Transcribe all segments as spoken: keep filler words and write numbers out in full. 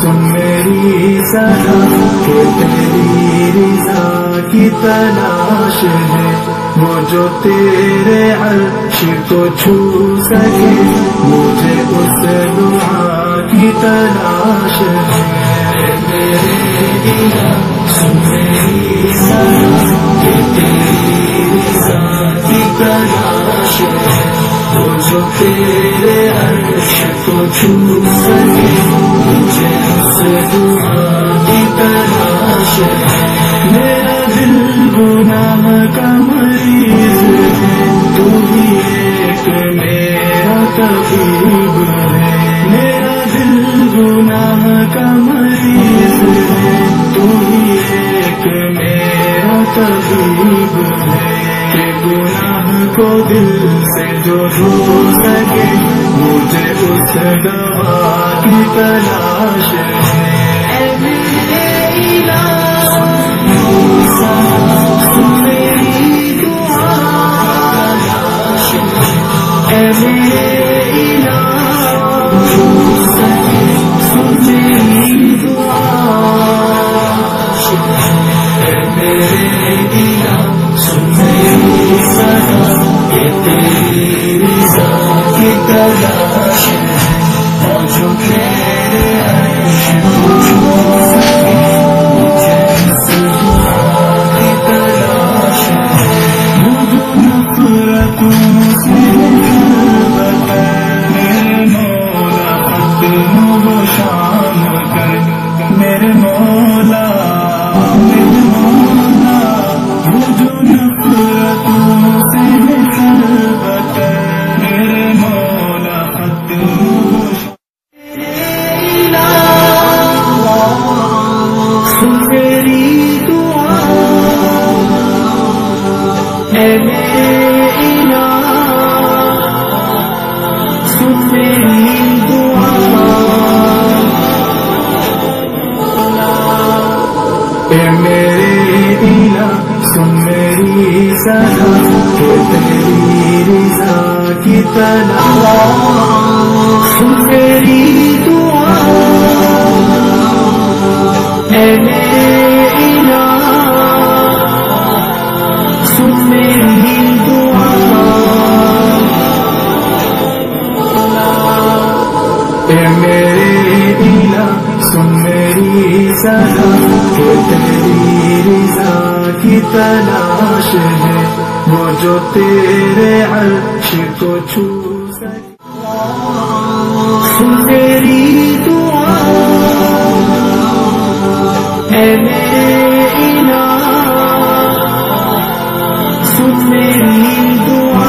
سن میری سنا کہ تیری رضا کی تلاش ہے، وہ جو تیرے عرش کو چھو سکے، مجھے اس دعا کی تلاش ہے۔ میرے الہ سن میری سنا کہ تیری رضا کی تلاش ہے، وہ جو تیرے عرش کو چھو سکے، مجھے اس دعا کی تلاش ہے۔ میرا دل گناہ کا مریض ہے، تو ہی ایک میرا طبیب ہے۔ میرا دل گناہ کا مریض ہے، تو ہی ایک میرا طبیب ہے۔ کہ گناہ کو دل سے جو دھو سکے، مجھے اس دوا کی تلاش ہے۔ اے میرے الہ سن میری دعا، اے میرے الہ سن میری دعا، اے میرے الہ سن میری سنا کہ تیری رضا کی تلاش ہے، اور جو تیرے عرش کو چھو سکے، مجھے اس دعا کی تلاش ہے۔ مجھے نفرتوں سے خلوت میرے مولا ختم و شام کر، میرے مولا میرے مولا، مجھے نفرتوں سے خلوت میرے مولا ختم و سن میری دعا، اے میرے الہ سن میری دعا، اے میرے الہ سن میری سنا کہ تیری رضا کی تلاش، سن میری دعا، اے میرے الہ سن میری دعا، اے میرے الہ سن میری سنا کہ تیری رضا کی تلاش ہے، وہ جو تیرے عرش کو چھو سکے، سن میری دعا، اے میرے الہ سن میری دعا،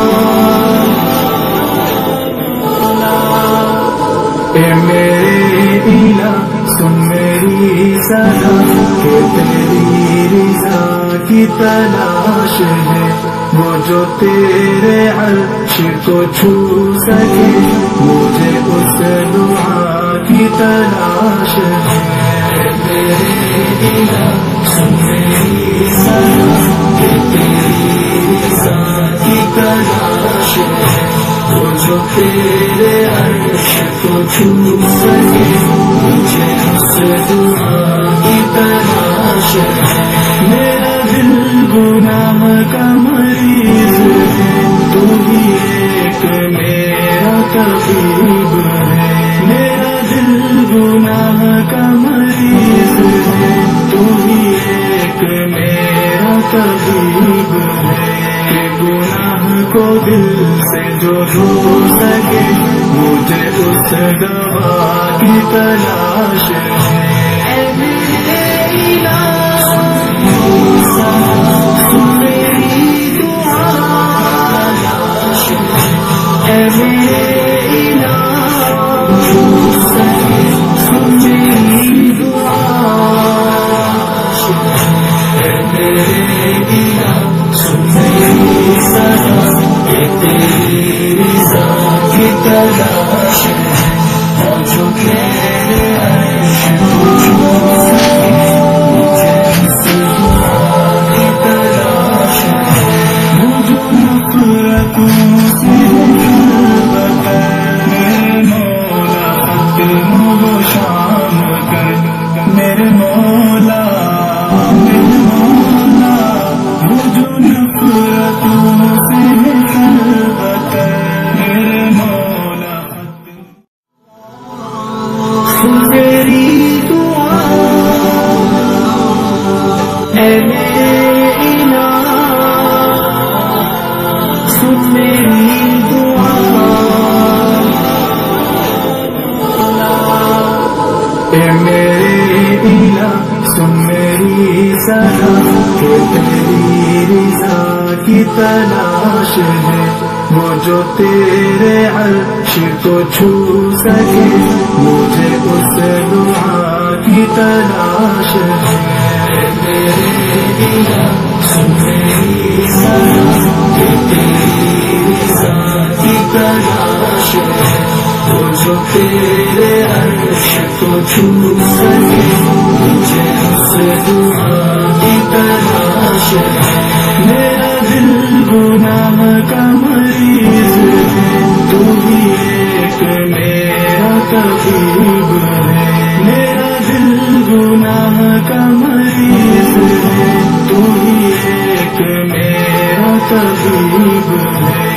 اے میرے الہ سن میری سنا کہ تیری رضا کی تلاش ہے، وہ جو تیرے عرش کو چھو سکے، مجھے اس دعا کی تلاش ہے۔ میرے الہ سن میری سنا کہ تیری رضا کی تلاش ہے، وہ جو تیرے عرش کو چھو سکے، مجھے اس دعا کی تلاش ہے۔ میرا دل گناہ کا مریض ہے، تو ہی ایک میرا طبیب ہے۔ میرا دل گناہ کا مریض ہے، تو ہی ایک میرا طبیب ہے۔ کہ گناہ کو دل سے جو دھو سکے، مجھے اس دوا کی تلاش ہے۔ اے میرے الہ سن میری دعا، اے میرے الہ سن میری دعا، اے میرے الہ سن میری سنا کہ تیری رضا کی تلاش ہے، اور جو تیرے عرش کو چھو سکے، مجھے اس دعا کی تلاش ہے۔ مجھے نفرتوں سے خلوت میرے مولا ختم و شام میرے الہ سن میری صدا کہ تیری رضا کی تلاش ہے، وہ جو تیرے عرش کو چھو سکے، مجھے اس دعا کی تلاش ہے۔ میرے الہ سن میری صدا کہ تیری رضا کی تلاش ہے، وہ جو تیرے عرش کو چھو سکے، مجھے اس دعا کی تلاش ہے۔ میرا دل گناہ کا مریض ہے، تو ہی ایک میرا طبیب ہے۔ میرا دل گناہ کا مریض ہے، تو ہی ایک میرا طبیب ہے۔